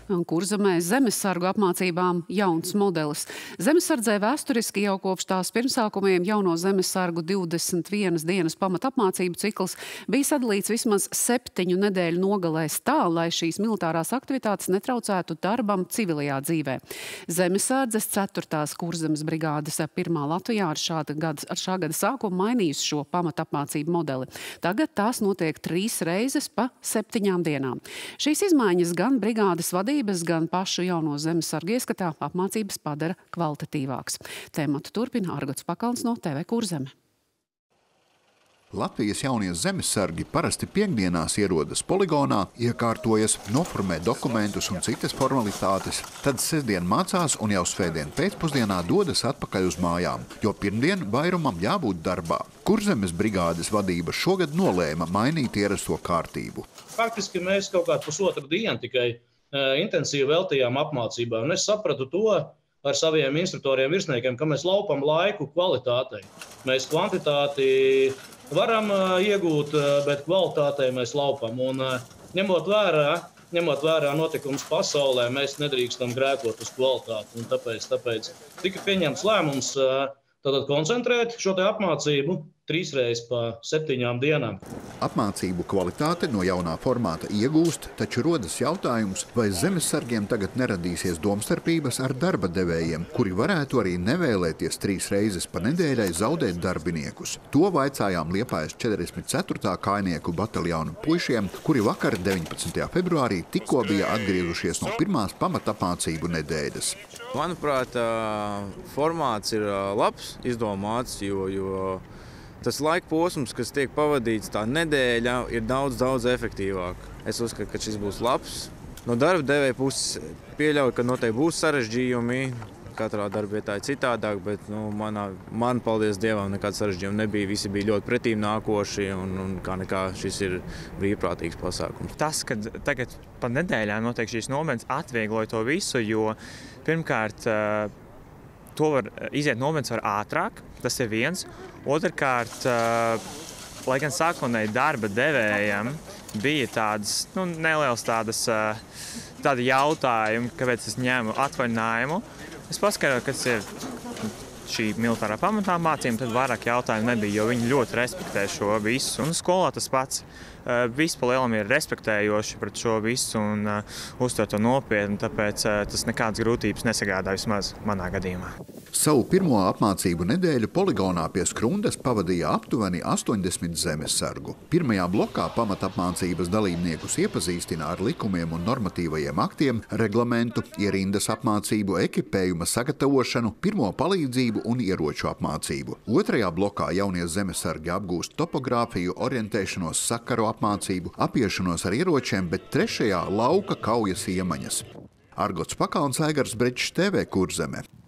Kurzemē zemesargu apmācībām jauns modelis. Zemesardzē vēsturiski jau kopš tās pirmsākumiem jauno zemesargu 21 dienas pamatapmācību cikls bija sadalīts vismaz 7 nedēļu nogalēs tā, lai šīs militārās aktivitātes netraucētu darbam civilajā dzīvē. Zemesardzes 4. Kurzemes brigādes 1. Latvijā ar šā gada sākumu mainījusi šo pamatapmācību modeli. Tagad tās notiek 3 reizes pa 7 dienām. Šīs izmaiņas gan brigādes vadības, gan pašu jauno zemesargu ieskatā apmācības padara kvalitatīvāks. Tēmatu turpina Argots Pakalns no TV Kurzeme. Latvijas jaunie zemesargi parasti piekdienās ierodas poligonā, iekārtojas, noformē dokumentus un citas formalitātes, tad sestdien mācās un jau svētdien pēcpusdienā dodas atpakaļ uz mājām, jo pirmdien vairumam jābūt darbā. Kurzemes brigādes vadība šogad nolēma mainīt ierasto kārtību. Faktiski mēs kaut kādu pusotru dienu tikai intensīvi veltījām apmācībām, un es sapratu to ar saviem instruktoriem virsniekiem, ka mēs laupam laiku kvalitātei. Mēs kvantitāti varam iegūt, bet kvalitātei mēs laupam. Un ņemot vērā notikums pasaulē, mēs nedrīkstam grēkot uz kvalitāti. Un tāpēc tika pieņemts lēmums tātad koncentrēt šo te apmācību 3 reizes pa 7 dienām. Apmācību kvalitāte no jaunā formāta iegūst, taču rodas jautājums, vai zemesargiem tagad neradīsies domstarpības ar darba devējiem, kuri varētu arī nevēlēties 3 reizes pa nedēļai zaudēt darbiniekus. To vaicājām Liepājas 44. kājnieku bataljonu puišiem, kuri vakar 19. februārī tikko bija atgriežušies no pirmās pamatapmācību nedēļas. Manuprāt, formāts ir labs, izdomāts, jo tas laika posms, kas tiek pavadīts tā nedēļa, ir daudz efektīvāk. Es uzskatu, ka šis būs labs. No darba devēja puses pieļauju, ka noteikti būs sarežģījumi. Katrā darbietā ir citādāk, bet man, paldies Dievam, nekāds sarežģījumi nebija. Visi bija ļoti pretīm nākoši un kā nekā šis ir brīvprātīgs pasākums. Tas, ka tagad pa nedēļām notiek šīs nometnes, atviegloja to visu, jo pirmkārt to var iziet nometnes var ātrāk, tas ir viens. Otrkārt, lai gan sākotnēji darba devējiem bija nelielas tādi jautājumi, kāpēc es ņēmu atvaļinājumu, es paskaidroju, kas ir šī militārā pamatā mācība, tad vairāk jautājumu nebija, jo viņi ļoti respektē šo visu. Un skolā tas pats. Visi pa lielam ir respektējoši pret šo visu un uztver to nopietni, tāpēc tas nekādas grūtības nesagādā vismaz manā gadījumā. Savu pirmo apmācību nedēļu poligonā pie Skrundas pavadīja aptuveni 80 zemesargu. Pirmajā blokā pamatapmācības dalībniekus iepazīstina ar likumiem un normatīvajiem aktiem, reglamentu, ierindas apmācību, ekipējuma sagatavošanu, pirmo palīdzību un ieroču apmācību. Otrajā blokā jaunie zemesargi apgūst topogrāfiju, orientēšanos, sakaru apmācību, apiešanos ar ieročiem, bet trešajā lauka kaujas iemaņas. Argots Pakalns, Aigars Brečs, TV Kurzeme.